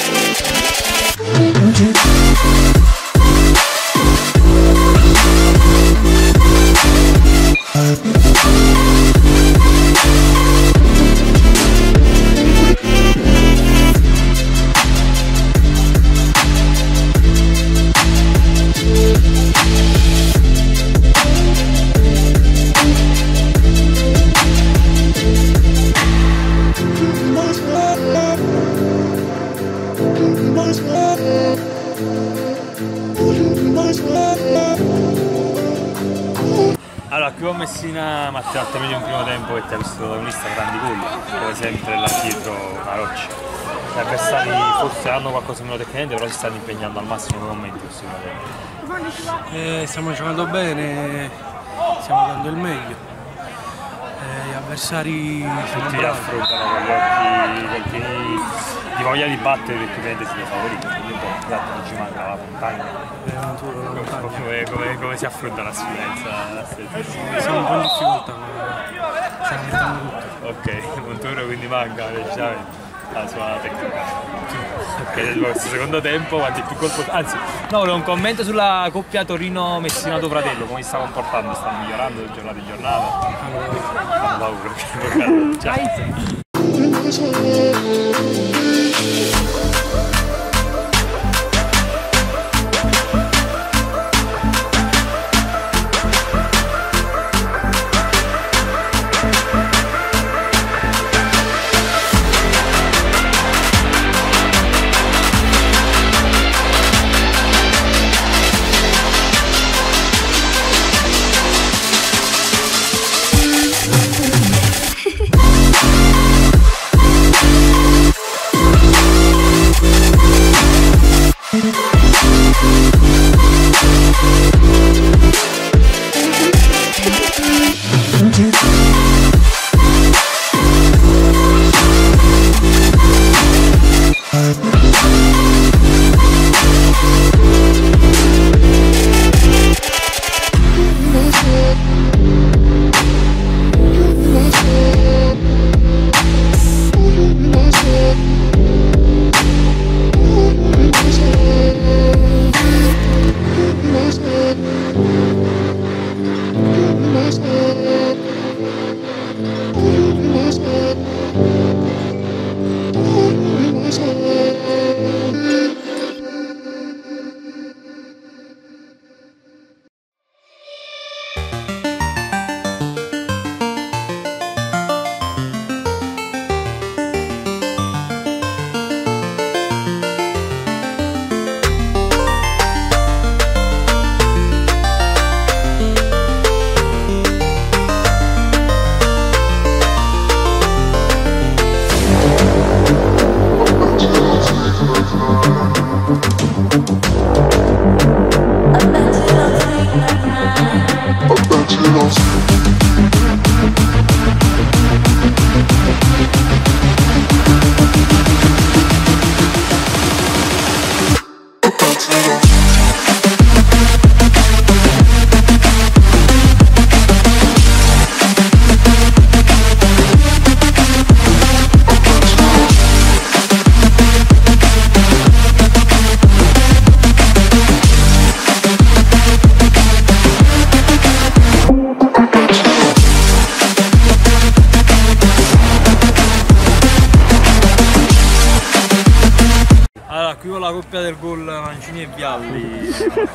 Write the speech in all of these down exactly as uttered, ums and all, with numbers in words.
Allora, qui a Messina Matteo ha meglio un primo tempo che ti ha visto protagonista grandi gol, come sempre là dietro una roccia. Gli avversari forse hanno qualcosa meno tecnicamente, però si stanno impegnando al massimo nei momenti questo primo tempo. Eh, stiamo giocando bene, stiamo dando il meglio. Eh, gli avversari tutti affrontano con gli occhi pieni di voglia di battere perché ovviamente siete favoriti, quindi un po' esatto, non ci manca la montagna. Eh, non tu, la montagna. Come, come, come si affronta la sfidenza? Siamo un po' in difficoltà, ma stiamo mettendo tutto. Ok, Monturo quindi manca decisamente la sua tecnica. Ok, questo secondo tempo quanti più colpo. Anzi, no, volevo un commento sulla coppia Torino-Messina tuo fratello, come si sta comportando? Stanno migliorando di giornata in giornata? Fanno paura, ok, ciao. Qui con la coppia del gol Mancini e Vialli.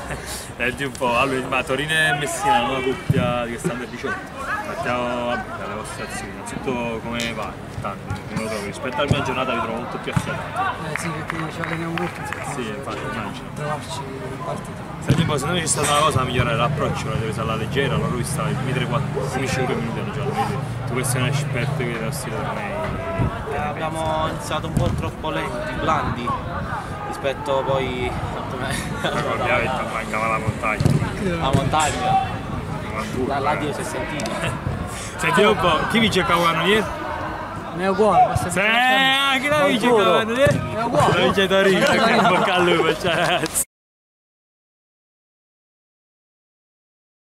Senti un po', allora, ma Torino e Messina hanno una coppia di quest'anno diciotto. Partiamo dalle vostre azioni. Innanzitutto come va? Tanto, non lo trovo. Rispetto alla mia giornata vi trovo molto più affiatati. Eh sì, perché ci alleniamo molto insieme. Sì, infatti, immagino. Trovarci in partita. Senti un po', secondo me c'è stata una cosa a migliorare l'approccio, l'avete presa alla leggera, loro vi stava i primi tre quattro cinque minuti hanno giocato, quindi tu questo è un esperto che dei nostri tornei. Abbiamo iniziato un po' troppo lenti, blandi, rispetto poi a come... Ovviamente mancava la montagna. La montagna, Da là Dio si è sentito. Senti un po', chi vince il capocannoniere? Ne è uguale, basta Sì, anche la vince il capocannoniere? È uguale. La vince Torino, in bocca al lupo, cazzo.